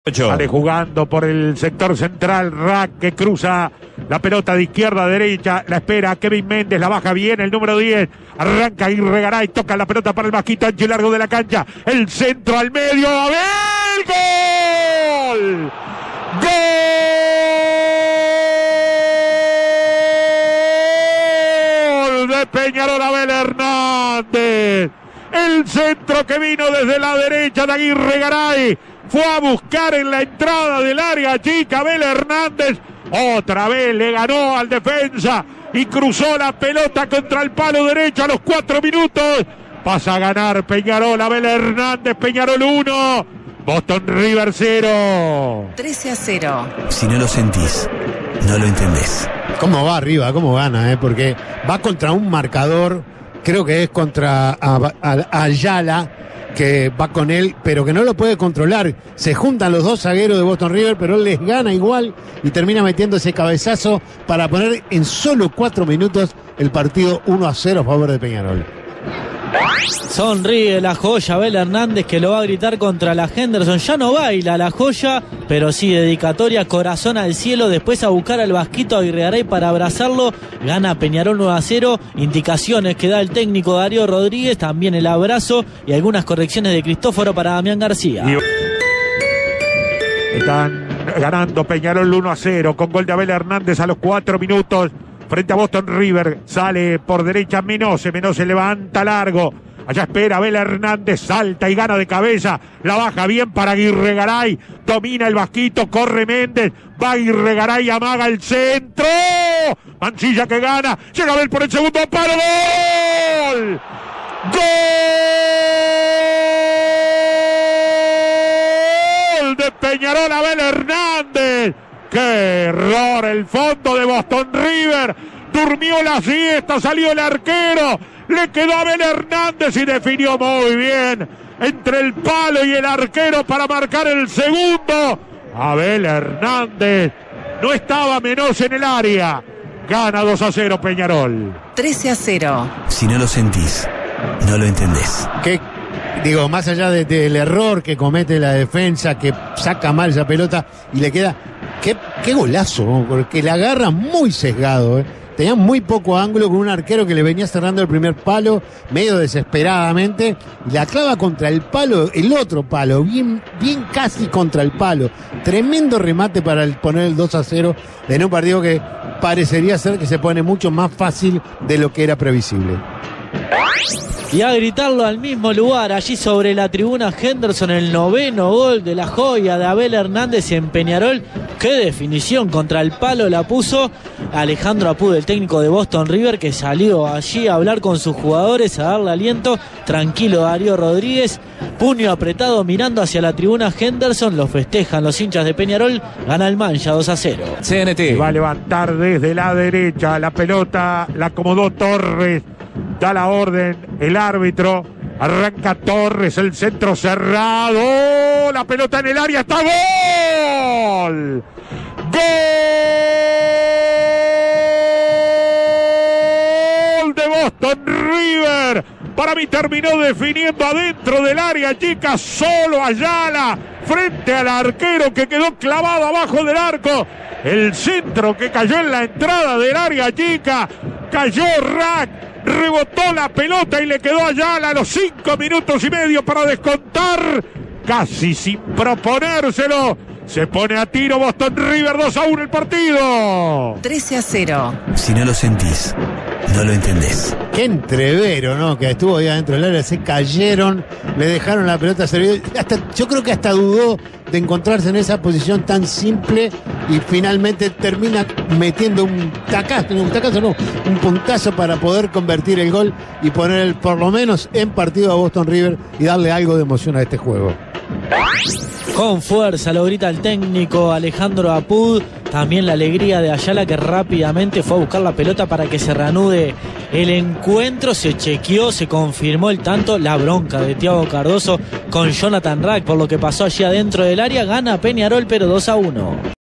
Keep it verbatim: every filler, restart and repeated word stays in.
Sale jugando por el sector central, Rack que cruza la pelota de izquierda a derecha, la espera Kevin Méndez, la baja bien el número diez, arranca Irregaray, toca la pelota para el vasquito ancho y largo de la cancha, el centro al medio, ¡Abel! ¡Gol! ¡Gol! De Peñarol, Abel Hernández, el centro que vino desde la derecha de Aguirre-Garay, fue a buscar en la entrada del área chica Abel Hernández, otra vez le ganó al defensa y cruzó la pelota contra el palo derecho a los cuatro minutos. Pasa a ganar Peñarol, Abel Hernández, Peñarol uno, Boston River cero. trece a cero. Si no lo sentís, no lo entendés. ¿Cómo va arriba? ¿Cómo gana? Eh? Porque va contra un marcador, creo que es contra a, a, a Ayala, que va con él, pero que no lo puede controlar. Se juntan los dos zagueros de Boston River, pero él les gana igual y termina metiendo ese cabezazo para poner en solo cuatro minutos el partido uno a cero a favor de Peñarol. Sonríe la joya Abel Hernández, que lo va a gritar contra la Henderson. Ya no baila la joya, pero sí dedicatoria, corazón al cielo, después a buscar al vasquito Aguirre-Garay para abrazarlo. Gana Peñarol nueve a cero. Indicaciones que da el técnico Darío Rodríguez, también el abrazo y algunas correcciones de Cristóforo para Damián García. Están ganando Peñarol uno a cero con gol de Abel Hernández a los cuatro minutos frente a Boston River. Sale por derecha Menose, Menose levanta largo, allá espera Abel Hernández, salta y gana de cabeza, la baja bien para Aguirre-Garay, domina el vasquito, corre Méndez, va Aguirre-Garay, amaga el centro, Mancilla que gana, llega Abel por el segundo palo, ¡gol! ¡Gol de Peñarol, Abel Hernández! ¡Qué error! El fondo de Boston River durmió la siesta, salió el arquero, le quedó a Abel Hernández y definió muy bien entre el palo y el arquero para marcar el segundo. Abel Hernández, no estaba Menose en el área, gana dos a cero Peñarol. trece a cero. Si no lo sentís, no lo entendés. ¿Qué? Digo, más allá de, del error que comete la defensa, que saca mal esa pelota y le queda... Qué, qué golazo, ¿no? Porque la agarra muy sesgado, ¿eh? Tenía muy poco ángulo con un arquero que le venía cerrando el primer palo, medio desesperadamente, y la clava contra el palo, el otro palo, bien, bien casi contra el palo. Tremendo remate para el, poner el dos a cero en un partido que parecería ser que se pone mucho más fácil de lo que era previsible. Y a gritarlo al mismo lugar, allí sobre la tribuna Henderson, el noveno gol de la joya de Abel Hernández en Peñarol. Qué definición contra el palo la puso Alejandro Apud, el técnico de Boston River, que salió allí a hablar con sus jugadores, a darle aliento. Tranquilo Darío Rodríguez, puño apretado mirando hacia la tribuna Henderson. Lo festejan los hinchas de Peñarol. Gana el Mancha dos a cero. C N T va a levantar desde la derecha la pelota, la acomodó Torres, da la orden el árbitro, arranca Torres, el centro cerrado, la pelota en el área, está gol, gol de Boston River. Para mí terminó definiendo adentro del área chica, solo Ayala frente al arquero que quedó clavado abajo del arco. El centro que cayó en la entrada del área chica, cayó Rack, rebotó la pelota y le quedó a Ayala a los cinco minutos y medio para descontar, casi sin proponérselo. Se pone a tiro Boston River, dos a uno el partido. trece a cero. Si no lo sentís, no lo entendés. Qué entrevero, ¿no? Que estuvo ahí adentro del área, se cayeron, le dejaron la pelota servida. Hasta, yo creo que hasta dudó de encontrarse en esa posición tan simple y finalmente termina metiendo un tacazo, un tacazo no, un puntazo para poder convertir el gol y poner el, por lo menos en partido a Boston River y darle algo de emoción a este juego. Con fuerza lo grita el técnico Alejandro Apud. También la alegría de Ayala, que rápidamente fue a buscar la pelota para que se reanude el encuentro. Se chequeó, se confirmó el tanto. La bronca de Thiago Cardoso con Jonathan Rack por lo que pasó allí adentro del área. Gana Peñarol, pero dos a uno.